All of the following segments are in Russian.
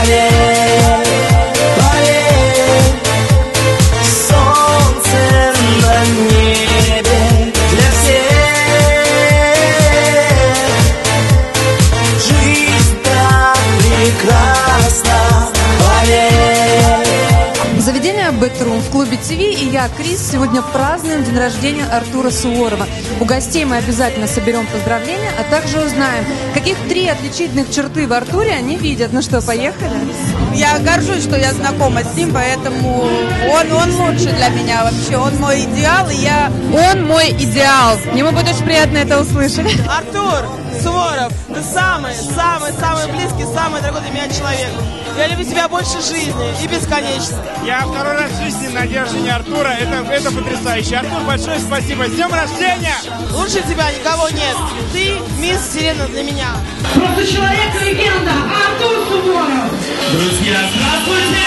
Поверь, поверь, солнце на небе для всех. Жизнь так прекрасна, поверь. Заведение Bedroom в клубе ТВ и я, Крис, сегодня празднуем день рождения Артура Суворова. У гостей мы обязательно соберем поздравления, а также узнаем, каких 3 отличительных черты в Артуре они видят. Ну что, поехали? Я горжусь, что я знакома с ним, поэтому он лучше для меня вообще. Он мой идеал, и я... Он мой идеал. Ему будет очень приятно это услышать. Артур Суворов, ты самый близкий, самый дорогой для меня человек. Я люблю тебя больше жизни и бесконечно. Я второй раз в жизни на день рождения Артура. Это потрясающе. Артур, большое спасибо. С днем рождения! Лучше тебя никого нет. Ты мисс Вселенная для меня. Просто человек-легенда Артур Суворов. Друзья, здравствуйте!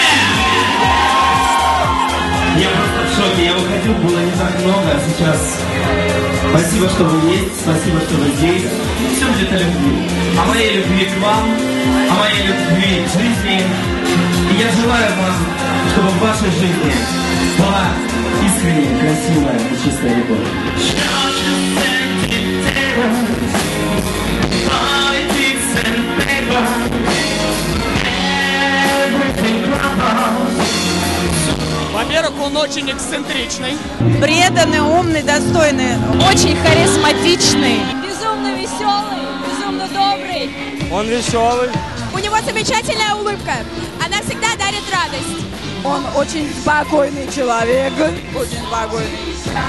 Я просто в шоке. Я выходил, было не так много, а сейчас спасибо, что вы есть, спасибо, что вы здесь. Все будет о любви. О моей любви к вам, о моей любви к жизни. И я желаю вам, чтобы в вашей жизни была искренняя, красивая и чистая любовь. Во-первых, он очень эксцентричный. Преданный, умный, достойный. Очень харизматичный. Безумно веселый, безумно добрый. Он веселый. У него замечательная улыбка. Она всегда дарит радость. Он очень спокойный человек. Очень спокойный.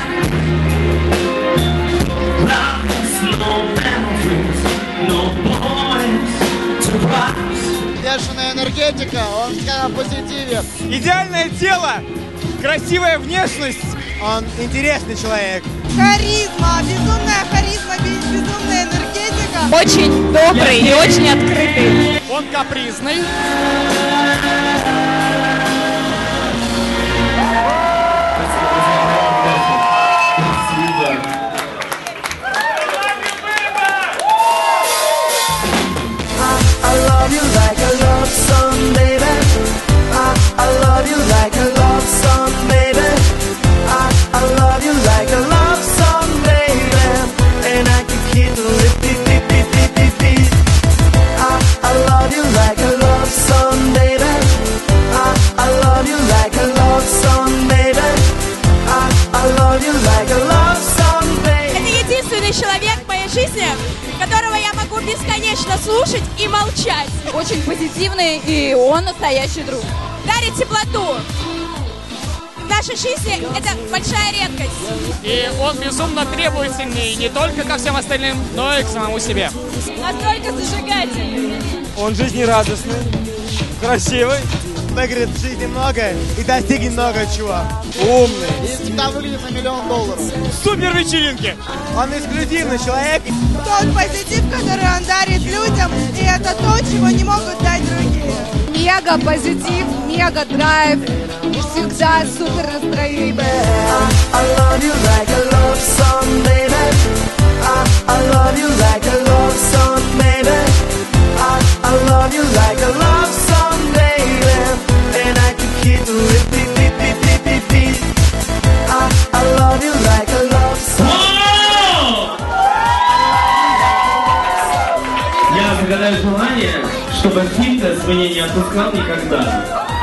Бешеная энергетика, он на позитиве. Идеальное тело, красивая внешность. Он интересный человек. Харизма, безумная харизма, безумная энергетика. Очень добрый и очень открытый. Он капризный. I love you like a love song, baby. I love you like a love song, baby. I love you like a love song, baby. And I can keep repeat, beep, beep, beep, beep, beep. I love you like a love song, baby. I love you like a love song, baby. I love you like a love song, baby. Это единственный человек в моей жизни, которого я могу бесконечно слушать и молчать. Очень позитивный, и он настоящий друг. Дарит теплоту. В нашей жизни это большая редкость. И он безумно требовательный не только ко всем остальным, но и к самому себе. Настолько зажигательный. Он жизнерадостный, красивый. Выиграет в жизни много и достигнет много чего. Умный. И всегда выглядит на $1 000 000. Супер вечеринки. Он эксклюзивный человек. Тот позитив, который он дарит людям, и это то, чего не могут дать другие. Мега позитив, мега драйв. Всегда супер настроение. I love you like a love song, baby. I love you like a love song, baby. I love you like a love song, baby. And I can keep repeat, beep, beep, beep, beep, beep. I love you like a love song. Я загадаю желание, чтобы фитнес меня не отпускал никогда.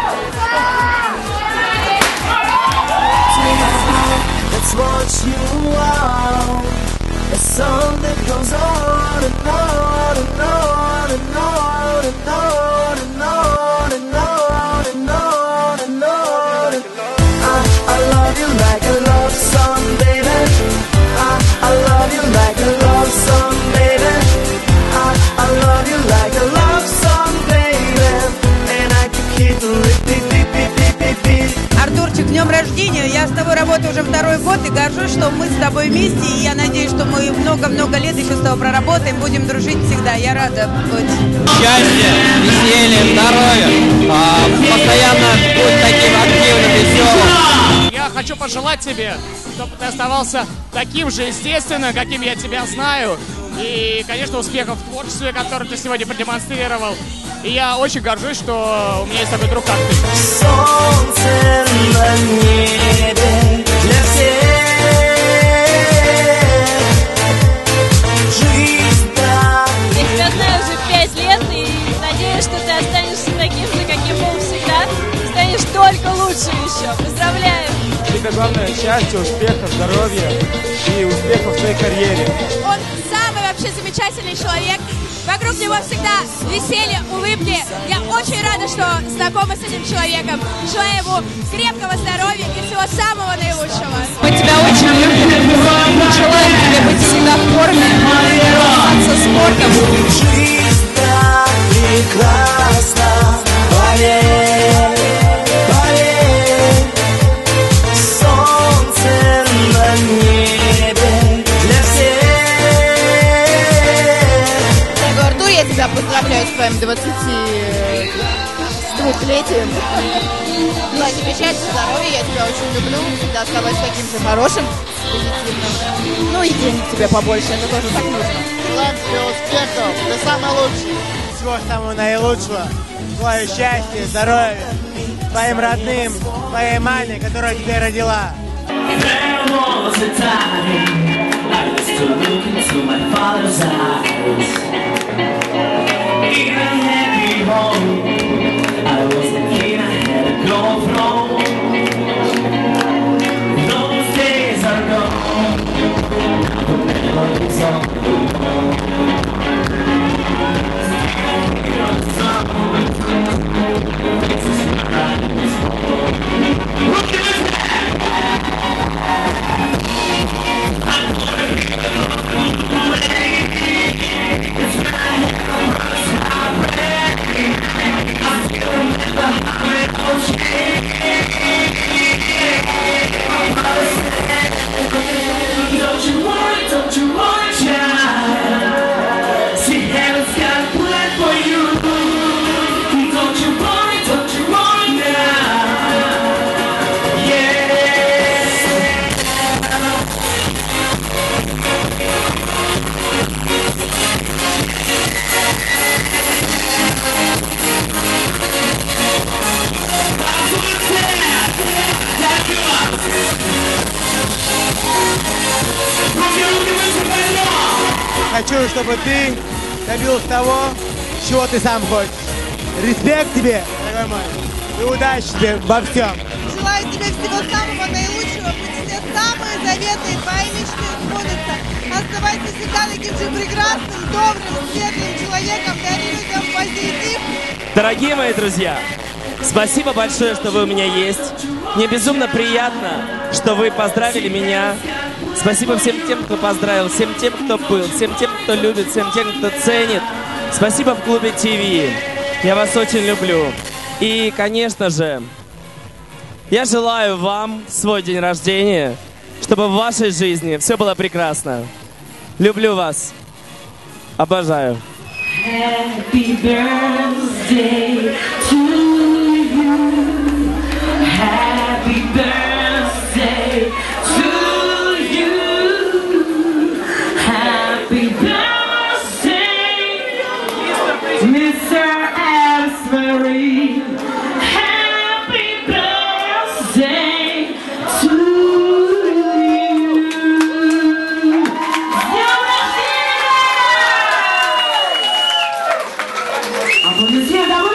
That's what you want. A song that goes on and on and on and on and on and on and on and on and on. I love you like a love song, baby. I love you like a love song, baby. I love you like a love song, baby. And I can keep repeat, beep, beep, beep, beep, beep. Артурчик, днем рождения. Я с тобой работаю уже 2-й год и горжусь, что мы с тобой вместе. И я надеюсь, что мы много-много лет еще с тобой проработаем, будем дружить всегда. Я рада быть. Счастья, веселья, здоровья. Постоянно будь таким активным, веселым. Я хочу пожелать тебе, чтобы ты оставался таким же естественным, каким я тебя знаю. И, конечно, успехов в творчестве, которое ты сегодня продемонстрировал. И я очень горжусь, что у меня есть такой друг, как ты. Солнце на небе для всех. Жизнь так. Я тебя знаю уже 5 лет и надеюсь, что ты останешься таким же, каким был всегда. Станешь только лучше еще. Поздравляю! Тебе главное счастья, успеха, здоровья и успехов в своей карьере. Он самый вообще замечательный человек. Вокруг него всегда веселье, улыбки. Я очень рада, что знакома с этим человеком. Желаю ему крепкого здоровья и всего самого наилучшего. Мы тебя очень любим. Желаем тебе быть всегда в форме, заниматься спортом. Жизнь так прекрасна. Поверь, поверь. Солнце на небе для всех. Артур, я тебя поздравляю с твоим 22-летием. Желаю тебе счастья, здоровья, я тебя очень люблю. Всегда оставайся таким же хорошим, позитивным. Ну и денег тебе побольше, это тоже так нужно. Желаю тебе успехов, ты самый лучший. Всего самого наилучшего. Желаю счастья, здоровья твоим родным, твоей маме, которая тебя родила. There was a time I used to look into my father's eyes. In a happy home, I was the kid I had to go from. Those days are gone. The memories of don't you worry, child. See, heaven's got a plan for you. Don't you worry now. Yeah. Хочу, чтобы ты добился того, чего ты сам хочешь. Респект тебе, дорогой мой, и удачи тебе во всем. Желаю тебе всего самого наилучшего, пусть все самые заветные твои мечты сбудутся. Оставайся всегда таким же прекрасным, добрым, светлым человеком, дари людям позитив. Дорогие мои друзья, спасибо большое, что вы у меня есть. Мне безумно приятно, что вы поздравили меня. Спасибо всем тем, кто поздравил, всем тем, кто был, всем тем, кто любит, всем тем, кто ценит. Спасибо в Клубе ТВ. Я вас очень люблю. И, конечно же, я желаю вам в свой день рождения, чтобы в вашей жизни все было прекрасно. Люблю вас. Обожаю. Happy birthday to you. Happy birthday to you. Happy birthday, Mr. Asbury. Happy birthday to you. Aplausos,